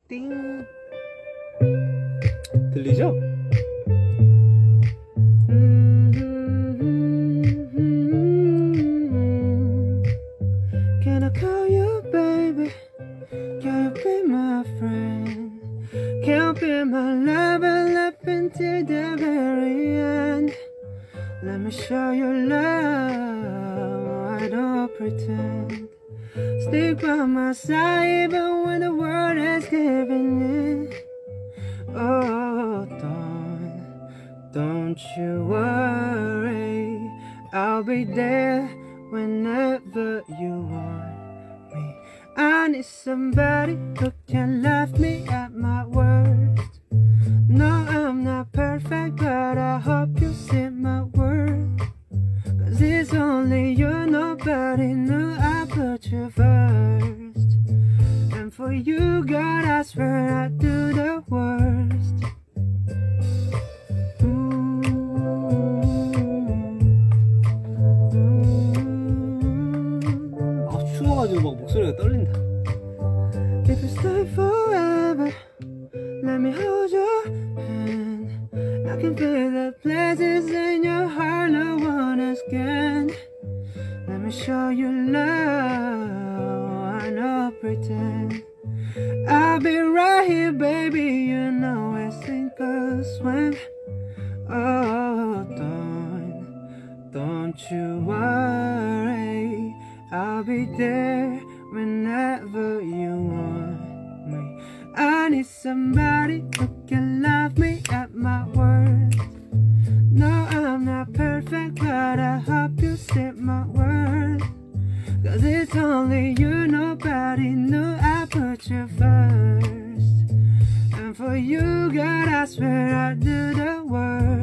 띵. 들리죠? Can I call you baby? Can you be my friend? Can you be my lover up until the very end? Let me show you love, I don't pretend. Stick by my side even when the world is giving in. Oh, don't you worry, I'll be there whenever you want me. I need somebody who can laugh me at my worst. No, I'm not perfect, but I hope you see my worth. Cause it's only you, nobody knew I put you first. And for you, God, I swear I'd do the worst. 추워가지고 막 목소리가 떨린다. If you stay forever, let me hold your hand. I can feel the places in your heart no one else can. Let me show you love, I don't pretend. I'll be right here, baby, you know I sink or swim. Oh, don't you worry, I'll be there whenever you want me. I need somebody who can love me at my worst. No, I'm not perfect, but I hope you see my worth. Cause it's only you, nobody knew I put you first. And for you, God, I swear I'd do the worst.